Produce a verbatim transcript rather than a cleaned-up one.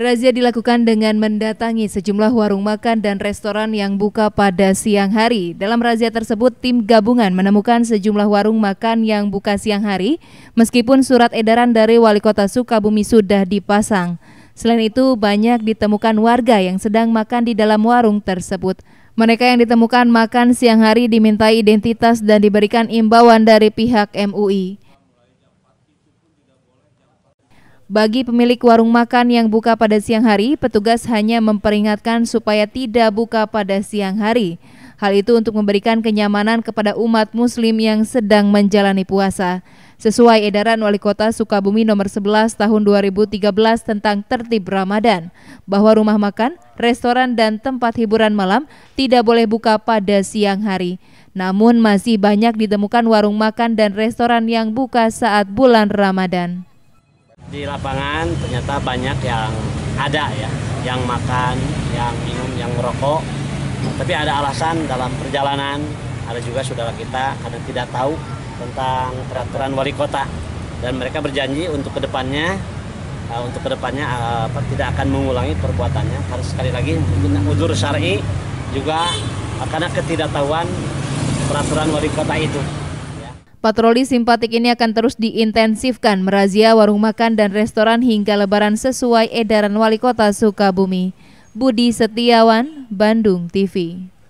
Razia dilakukan dengan mendatangi sejumlah warung makan dan restoran yang buka pada siang hari. Dalam razia tersebut, tim gabungan menemukan sejumlah warung makan yang buka siang hari, meskipun surat edaran dari Wali Kota Sukabumi sudah dipasang. Selain itu, banyak ditemukan warga yang sedang makan di dalam warung tersebut. Mereka yang ditemukan makan siang hari dimintai identitas dan diberikan imbauan dari pihak M U I. Bagi pemilik warung makan yang buka pada siang hari, petugas hanya memperingatkan supaya tidak buka pada siang hari. Hal itu untuk memberikan kenyamanan kepada umat muslim yang sedang menjalani puasa. Sesuai edaran Wali Kota Sukabumi nomor sebelas tahun dua ribu tiga belas tentang tertib Ramadan, bahwa rumah makan, restoran, dan tempat hiburan malam tidak boleh buka pada siang hari. Namun masih banyak ditemukan warung makan dan restoran yang buka saat bulan Ramadan. Di lapangan ternyata banyak yang ada ya, yang makan, yang minum, yang merokok. Tapi ada alasan dalam perjalanan, ada juga saudara kita karena tidak tahu tentang peraturan wali kota. Dan mereka berjanji untuk kedepannya, uh, untuk kedepannya uh, apa, tidak akan mengulangi perbuatannya. Karena sekali lagi uzur syar'i juga uh, karena ketidaktahuan peraturan wali kota itu. Patroli simpatik ini akan terus diintensifkan merazia warung makan dan restoran hingga Lebaran sesuai edaran Wali Kota Sukabumi. Budi Setiawan, Bandung T V.